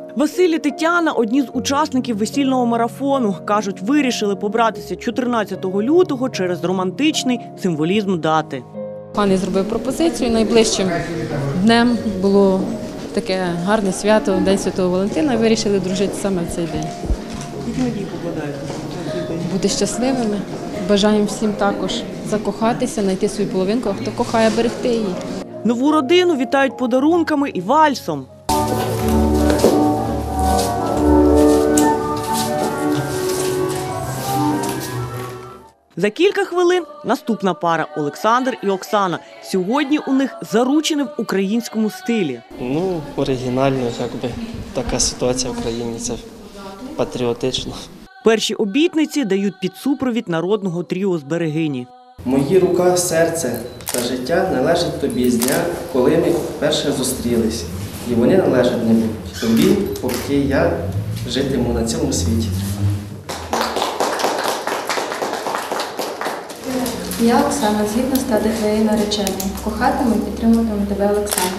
Василь і Тетяна – одні з учасників весільного марафону. Кажуть, вирішили побратися 14 лютого через романтичний символізм дати. Пан зробив пропозицію, найближчим днем було таке гарне свято, День Святого Валентина, і вирішили дружити саме в цей день. Які надії покладаєте? Бути щасливими. Бажаємо всім також закохатися, знайти свою половинку, а хто кохає, берегти її. Нову родину вітають подарунками і вальсом. За кілька хвилин наступна пара – Олександр і Оксана. Сьогодні у них заручені в українському стилі. Оригінально, якби така ситуація в країні, це патріотично. Перші обітниці дають під супровід народного тріо з Берегині. В моїх руках серце та життя належить тобі з дня, коли ми вперше зустрілись. І вони належать мені тобі, поки я житиму на цьому світі. Я, Оксана, згідно стати твоєю нареченою. Кохатиму і підтримуватиму тебе, Олександр.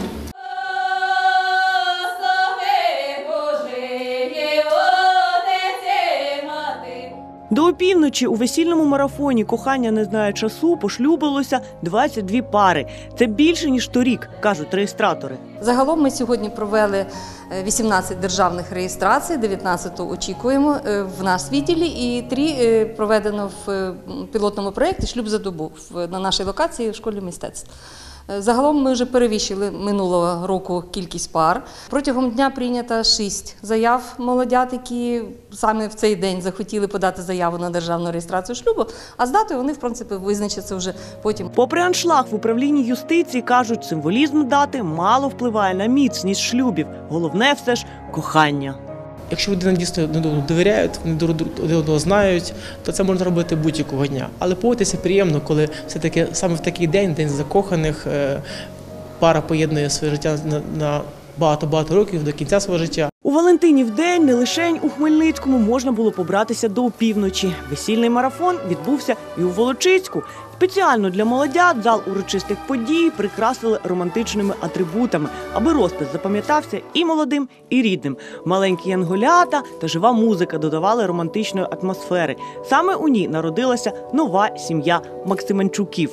До опівночі у весільному марафоні «Кохання не знає часу» пошлюбилося 22 пари. Це більше, ніж торік, кажуть реєстратори. Загалом ми сьогодні провели 18 державних реєстрацій, 19-ту очікуємо в нас відділі і 3 проведено в пілотному проєкті «Шлюб за добу» на нашій локації в школі мистецтв. Загалом ми вже перевищили минулого року кількість пар. Протягом дня прийнято 6 заяв молодят, які саме в цей день захотіли подати заяву на державну реєстрацію шлюбу, а з датою вони, в принципі, визначаться вже потім. Попри аншлаг в управлінні юстиції, кажуть, символізм дати мало впливає на міцність шлюбів. Головне все ж – кохання. Якщо людина дійсно довіряють, вони один одного знають, то це можна робити будь-якого дня. Але поводитися приємно, коли все-таки саме в такий день, день закоханих, пара поєднує своє життя на багато-багато років до кінця свого життя. У Валентинів день не лише у Хмельницькому можна було побратися до опівночі. Весільний марафон відбувся і у Волочиську. Спеціально для молодят зал урочистих подій прикрасили романтичними атрибутами, аби розпис запам'ятався і молодим, і рідним. Маленькі янголята та жива музика додавали романтичної атмосфери. Саме у ній народилася нова сім'я Максименчуків.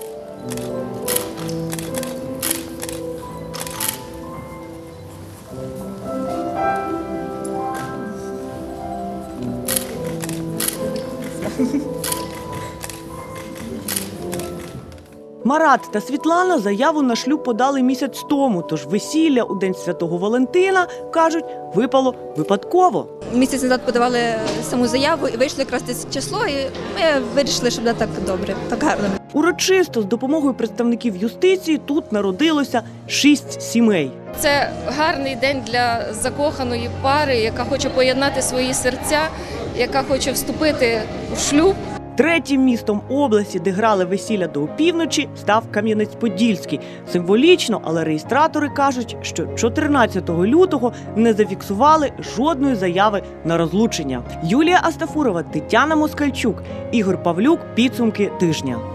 Марат та Світлана заяву на шлюб подали місяць тому, тож весілля у День Святого Валентина, кажуть, випало випадково. Місяць назад подавали саму заяву і вийшло якраз це число, і ми вирішили, що буде так добре, так гарно. Урочисто з допомогою представників юстиції тут народилося 6 сімей. Це гарний день для закоханої пари, яка хоче поєднати свої серця, яка хоче вступити в шлюб. Третім містом області, де грали весілля до опівночі, став Кам'янець-Подільський. Символічно, але реєстратори кажуть, що 14 лютого не зафіксували жодної заяви на розлучення. Юлія Астафурова, Тетяна Москальчук, Ігор Павлюк. Підсумки тижня.